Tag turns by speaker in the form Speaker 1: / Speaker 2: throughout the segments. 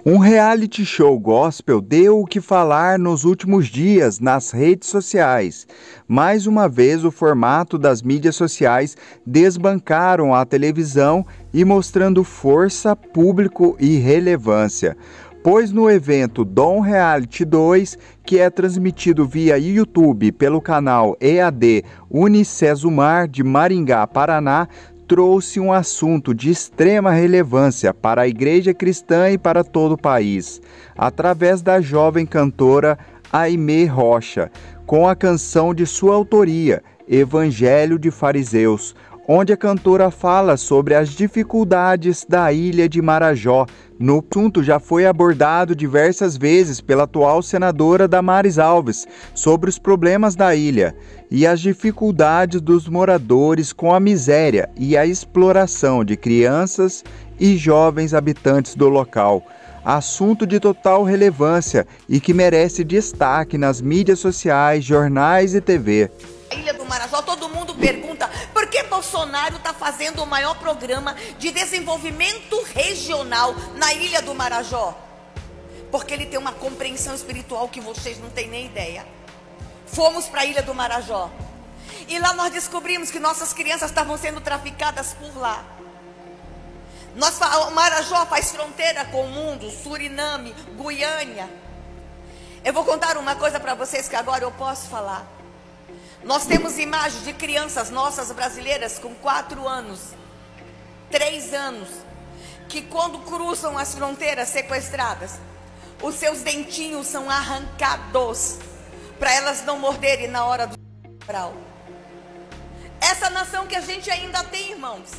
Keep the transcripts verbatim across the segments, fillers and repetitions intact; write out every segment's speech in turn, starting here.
Speaker 1: Um reality show gospel deu o que falar nos últimos dias nas redes sociais. Mais uma vez, o formato das mídias sociais desbancaram a televisão e mostrando força, público e relevância. Pois no evento Dom Reality dois, que é transmitido via YouTube pelo canal E A D Unicesumar de Maringá, Paraná, trouxe um assunto de extrema relevância para a igreja cristã e para todo o país, através da jovem cantora Aimee Rocha, com a canção de sua autoria, Evangelho de Fariseus, onde a cantora fala sobre as dificuldades da ilha de Marajó. No assunto já foi abordado diversas vezes pela atual senadora Damares Alves sobre os problemas da ilha e as dificuldades dos moradores com a miséria e a exploração de crianças e jovens habitantes do local. Assunto de total relevância e que merece destaque nas mídias sociais, jornais e T V.
Speaker 2: A Ilha do Marajó, todo mundo pergunta por que Bolsonaro está fazendo o maior programa de desenvolvimento regional na Ilha do Marajó. Porque ele tem uma compreensão espiritual que vocês não têm nem ideia. Fomos para a Ilha do Marajó e lá nós descobrimos que nossas crianças estavam sendo traficadas por lá. Nós, o Marajó faz fronteira com o mundo, Suriname, Guiânia. Eu vou contar uma coisa para vocês que agora eu posso falar. Nós temos imagens de crianças nossas brasileiras com quatro anos, três anos, que quando cruzam as fronteiras sequestradas, os seus dentinhos são arrancados para elas não morderem na hora do brau. Essa nação que a gente ainda tem, irmãos.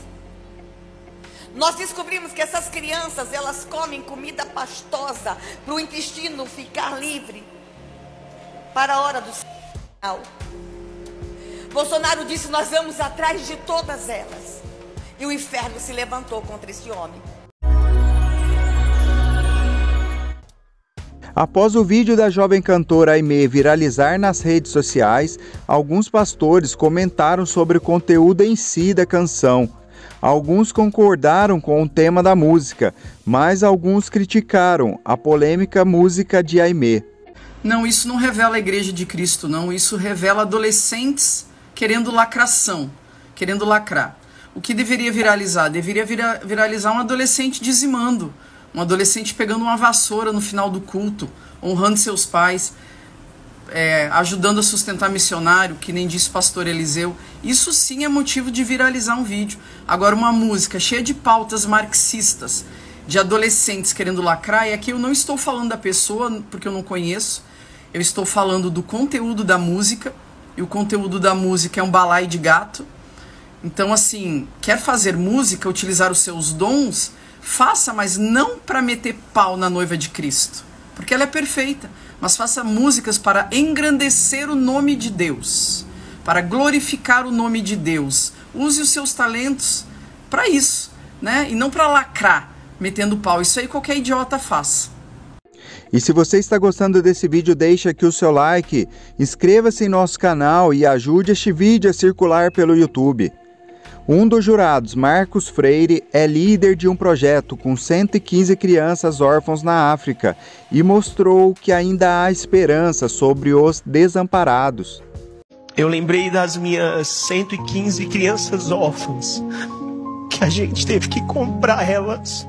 Speaker 2: Nós descobrimos que essas crianças, elas comem comida pastosa para o intestino ficar livre para a hora do brau. Bolsonaro disse: nós vamos atrás de todas elas. E o inferno se levantou contra esse homem.
Speaker 1: Após o vídeo da jovem cantora Aimee viralizar nas redes sociais, alguns pastores comentaram sobre o conteúdo em si da canção. Alguns concordaram com o tema da música, mas alguns criticaram a polêmica música de Aimee.
Speaker 3: Não, isso não revela a Igreja de Cristo, não. Isso revela adolescentes querendo lacração, querendo lacrar. O que deveria viralizar? Deveria vira, viralizar um adolescente dizimando, um adolescente pegando uma vassoura no final do culto, honrando seus pais, é, ajudando a sustentar missionário, que nem disse o pastor Eliseu. Isso sim é motivo de viralizar um vídeo. Agora, uma música cheia de pautas marxistas, de adolescentes querendo lacrar, e aqui eu não estou falando da pessoa, porque eu não conheço, eu estou falando do conteúdo da música, e o conteúdo da música é um balaio de gato. Então, assim, quer fazer música, utilizar os seus dons, faça, mas não para meter pau na noiva de Cristo, porque ela é perfeita, mas faça músicas para engrandecer o nome de Deus, para glorificar o nome de Deus. Use os seus talentos para isso, né? E não para lacrar, metendo pau. Isso aí qualquer idiota faz.
Speaker 1: E se você está gostando desse vídeo, deixe aqui o seu like, inscreva-se em nosso canal e ajude este vídeo a circular pelo YouTube. Um dos jurados, Marcos Freire, é líder de um projeto com cento e quinze crianças órfãos na África e mostrou que ainda há esperança sobre os desamparados.
Speaker 4: Eu lembrei das minhas cento e quinze crianças órfãs, que a gente teve que comprar elas.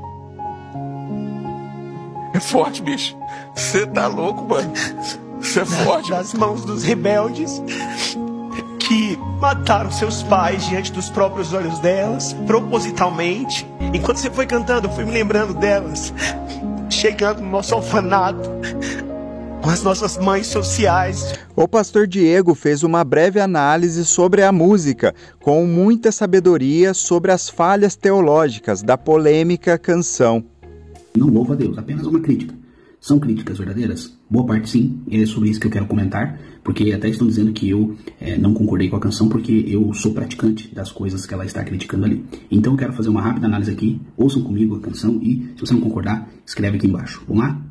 Speaker 5: É forte, bicho. Você tá louco, mano. Você é forte.
Speaker 4: Nas mãos dos rebeldes que mataram seus pais diante dos próprios olhos delas, propositalmente. Enquanto você foi cantando, eu fui me lembrando delas, chegando no nosso orfanato, com as nossas mães sociais.
Speaker 1: O pastor Diego fez uma breve análise sobre a música, com muita sabedoria sobre as falhas teológicas da polêmica canção.
Speaker 6: Não louvo a Deus, apenas uma crítica. São críticas verdadeiras? Boa parte sim, e é sobre isso que eu quero comentar, porque até estão dizendo que eu é, não concordei com a canção porque eu sou praticante das coisas que ela está criticando ali. Então eu quero fazer uma rápida análise aqui, ouçam comigo a canção e, se você não concordar, escreve aqui embaixo. Vamos lá?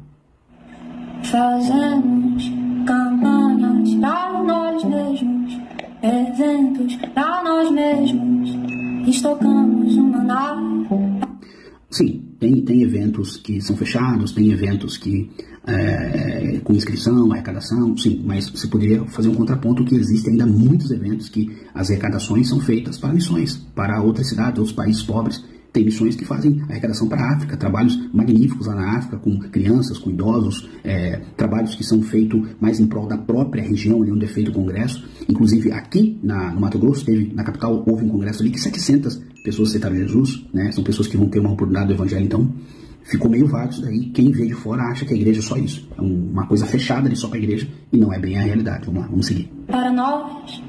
Speaker 7: Fazemos campanhas para nós mesmos, eventos para nós mesmos, estocamos um maná.
Speaker 6: Sim, tem, tem eventos que são fechados, tem eventos que é, com inscrição, arrecadação, sim, mas você poderia fazer um contraponto que existem ainda muitos eventos que as arrecadações são feitas para missões, para outras cidades, outros países pobres. Tem missões que fazem arrecadação para a África, trabalhos magníficos lá na África, com crianças, com idosos, é, trabalhos que são feitos mais em prol da própria região, ali onde é feito o congresso. Inclusive aqui na, no Mato Grosso, teve, na capital, houve um congresso ali que setecentas pessoas aceitaram Jesus, né? São pessoas que vão ter uma oportunidade do evangelho, então ficou meio vago isso daí. Quem vê de fora acha que a igreja é só isso, é uma coisa fechada ali só para a igreja, e não é bem a realidade. Vamos lá, vamos seguir.
Speaker 7: Para nós,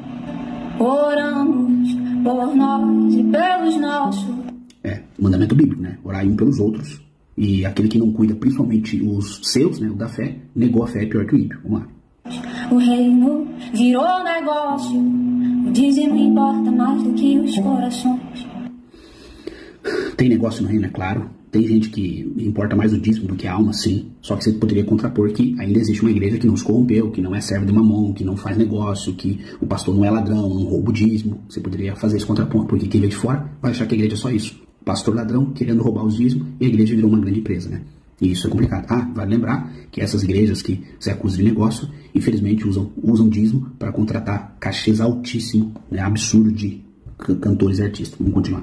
Speaker 7: oramos por nós e pelos nossos.
Speaker 6: É, mandamento bíblico, né? Orar um pelos outros. E aquele que não cuida, principalmente os seus, né? O da fé, negou a fé, é pior que o ímpio. Vamos lá.
Speaker 7: O reino virou negócio. O dízimo importa mais do que os corações.
Speaker 6: Tem negócio no reino, é claro. Tem gente que importa mais o dízimo do que a alma, sim. Só que você poderia contrapor que ainda existe uma igreja que não se corrompeu, que não é servo de mamon, que não faz negócio, que o pastor não é ladrão, não rouba o dízimo. Você poderia fazer esse contraponto, porque quem vê de fora vai achar que a igreja é só isso. Pastor ladrão querendo roubar os dízimos e a igreja virou uma grande empresa, né? E isso é complicado. Ah, vale lembrar que essas igrejas que se acusam de negócio, infelizmente usam, usam dízimo para contratar cachês altíssimos, né? Absurdo de cantores e artistas. Vamos continuar.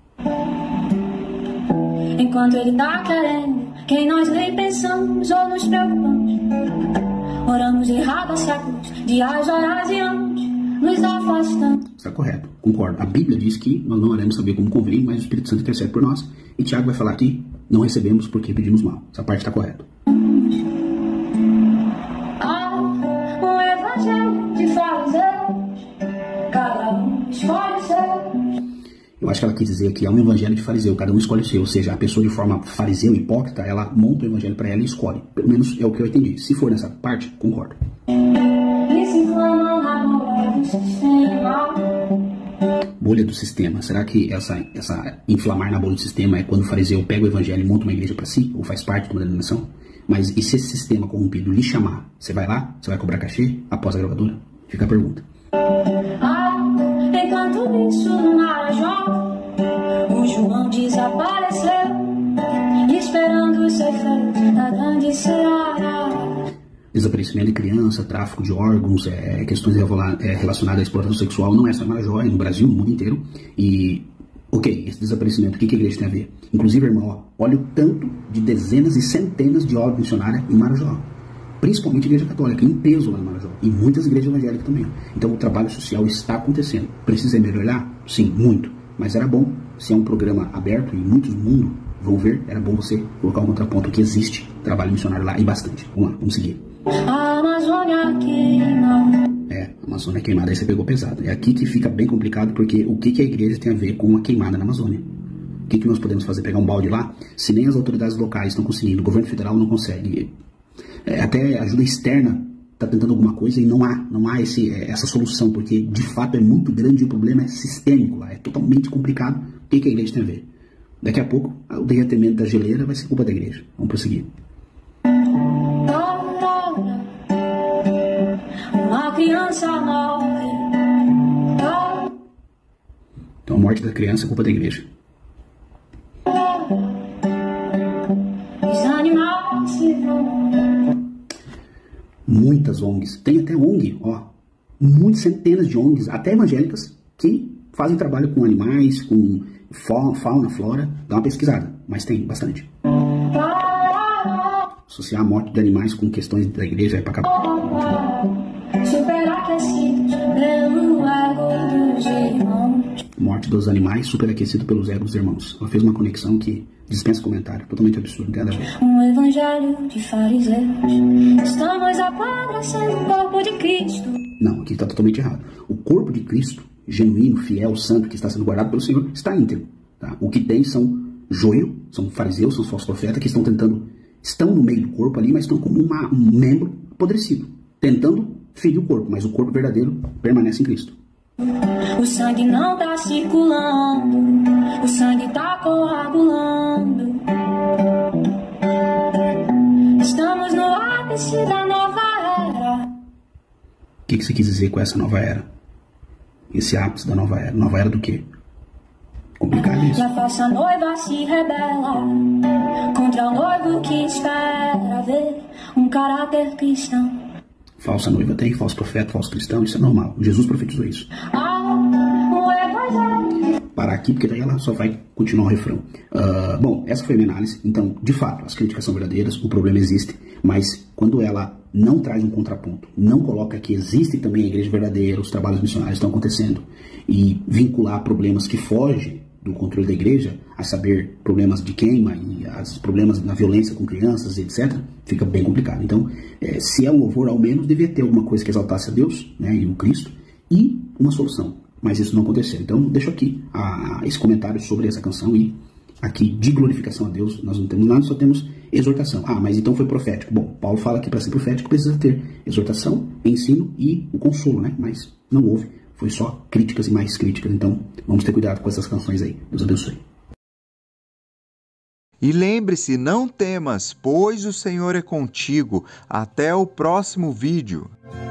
Speaker 7: Enquanto ele tá querendo, quem nós nem pensamos ou nos preocupamos, oramos errado há séculos, dias, horas e anos, nos afastamos.
Speaker 6: Está correto, concordo. A Bíblia diz que nós não oramos saber como convém, mas o Espírito Santo intercede por nós. E Tiago vai falar que não recebemos porque pedimos mal. Essa parte está correta.
Speaker 7: Ah, um evangelho de fariseus, cada um escolhe o seu.
Speaker 6: Eu acho que ela quis dizer que é um evangelho de fariseu, cada um escolhe o seu. Ou seja, a pessoa de forma fariseu, hipócrita, ela monta o evangelho para ela e escolhe. Pelo menos é o que eu entendi. Se for nessa parte, concordo. Bolha do sistema. Será que essa, essa inflamar na bolha do sistema é quando o fariseu pega o evangelho e monta uma igreja para si? Ou faz parte de uma denominação? Mas e se esse sistema corrompido lhe chamar? Você vai lá? Você vai cobrar cachê após a gravadora? Fica a pergunta.
Speaker 7: Ah, enquanto isso no Marajó, o João desapareceu, esperando ser feito da grande seara.
Speaker 6: Desaparecimento de criança, tráfico de órgãos, é, questões é, relacionadas à exploração sexual, não é só em Marajó, é no Brasil, no mundo inteiro. E, ok, esse desaparecimento, o que, que a igreja tem a ver? Inclusive, irmão, ó, olha o tanto de dezenas e centenas de obras missionárias em Marajó. Principalmente a igreja católica, em peso lá em Marajó. E muitas igrejas evangélicas também. Então o trabalho social está acontecendo. Precisa melhorar? Sim, muito. Mas era bom, se é um programa aberto e muitos mundos vão ver, era bom você colocar um contraponto que existe trabalho missionário lá e bastante. Vamos lá, vamos seguir.
Speaker 7: A Amazônia queima.
Speaker 6: É, a Amazônia queimada, aí você pegou pesado. É aqui que fica bem complicado, porque o que, que a igreja tem a ver com uma queimada na Amazônia? O que, que nós podemos fazer? Pegar um balde lá? Se nem as autoridades locais estão conseguindo, o governo federal não consegue, é, até ajuda externa está tentando alguma coisa e não há, não há esse, essa solução, porque de fato é muito grande e o problema é sistêmico lá, é totalmente complicado. O que, que a igreja tem a ver? Daqui a pouco, o derretimento da geleira vai ser culpa da igreja. Vamos prosseguir.
Speaker 7: Uma criança morre.
Speaker 6: Então a morte da criança é culpa da igreja.
Speaker 7: Os animais se vão.
Speaker 6: Muitas O N Gs, tem até O N G, ó, muitas centenas de O N Gs, até evangélicas, que fazem trabalho com animais, com fauna, flora. Dá uma pesquisada, mas tem bastante. Associar a morte de animais com questões da igreja é pra acabar.
Speaker 7: Superaquecidos pelo ego dos irmãos.
Speaker 6: Morte dos animais superaquecido pelos egos dos irmãos. Ela fez uma conexão que dispensa comentário, totalmente absurdo, não tem nada a ver.
Speaker 7: Um evangelho de fariseus. Estamos apodrecendo o corpo de Cristo.
Speaker 6: Não, aqui está totalmente errado. O corpo de Cristo, genuíno, fiel, santo, que está sendo guardado pelo Senhor, está íntegro. Tá? O que tem são joio, são fariseus, são falsos profetas que estão tentando, estão no meio do corpo ali, mas estão como uma, um membro apodrecido, tentando ferir o corpo, mas o corpo verdadeiro permanece em Cristo.
Speaker 7: O sangue não está circulando, o sangue está coagulando. Estamos no ápice da nova era.
Speaker 6: O que, que você quis dizer com essa nova era? Esse ápice da nova era? Nova era do quê? Complicado isso.
Speaker 7: E a falsa noiva se rebela contra o noivo que espera ver um caráter cristão.
Speaker 6: Falsa noiva tem, falso profeta, falso cristão, isso é normal. Jesus profetizou isso.
Speaker 7: Ah, o evangelho.
Speaker 6: Parar aqui, porque daí ela só vai continuar o refrão. Uh, bom, essa foi a minha análise. Então, de fato, as críticas são verdadeiras, o problema existe, mas quando ela não traz um contraponto, não coloca que existe também a igreja verdadeira, os trabalhos missionários estão acontecendo, e vincular problemas que fogem do controle da igreja, a saber, problemas de queima e as problemas na violência com crianças, etcétera, fica bem complicado. Então, é, se é um louvor, ao menos deveria ter alguma coisa que exaltasse a Deus, né, e o Cristo, e uma solução. Mas isso não aconteceu. Então, deixo aqui a, a, esse comentário sobre essa canção e aqui de glorificação a Deus, nós não temos nada, só temos exortação. Ah, mas então foi profético. Bom, Paulo fala que para ser profético precisa ter exortação, ensino e o consolo, né? Mas não houve. Foi só críticas e mais críticas. Então, vamos ter cuidado com essas canções aí. Deus abençoe.
Speaker 1: E lembre-se, não temas, pois o Senhor é contigo. Até o próximo vídeo.